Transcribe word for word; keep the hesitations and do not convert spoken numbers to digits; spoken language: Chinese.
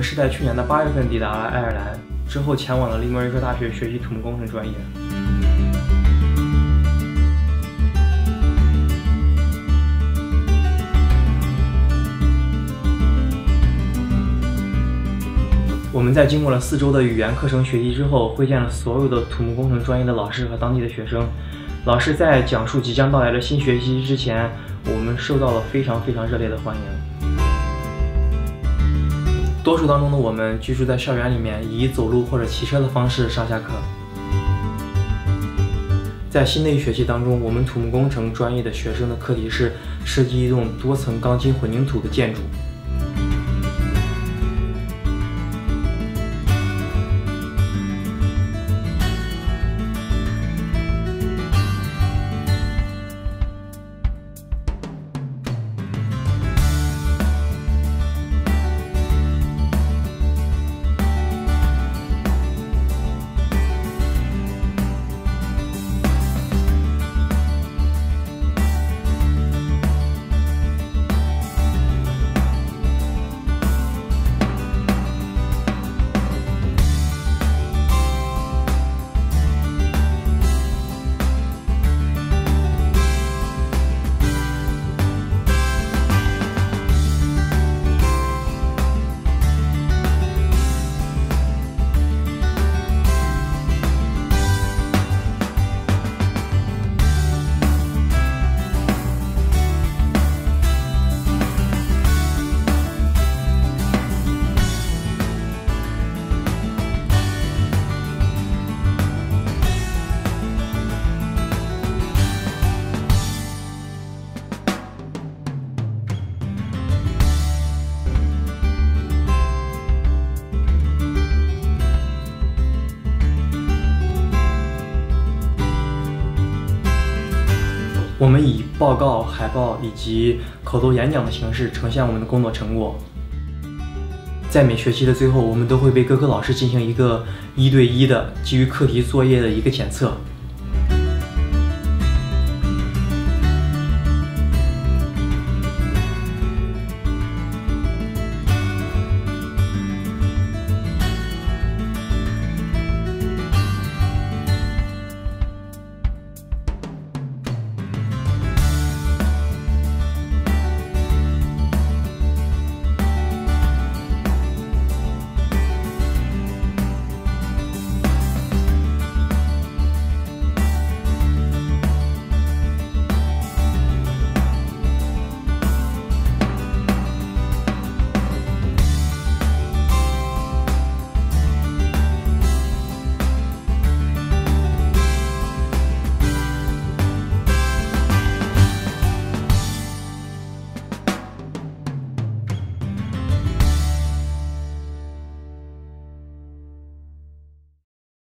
们是在去年的八月份抵达了爱尔兰，之后前往了利莫瑞说大学学习土木工程专业。我们在经过了四周的语言课程学习之后，会见了所有的土木工程专业的老师和当地的学生。老师在讲述即将到来的新学期之前，我们受到了非常非常热烈的欢迎。多数当中的我们居住在校园里面，以走路或者骑车的方式上下课。在新的一学期当中，我们土木工程专业的学生的课题是设计一栋多层钢筋混凝土的建筑。我们以报告、海报以及口头演讲的形式呈现我们的工作成果。在每学期的最后，我们都会被各科老师进行一个一对一的基于课题作业的一个检测。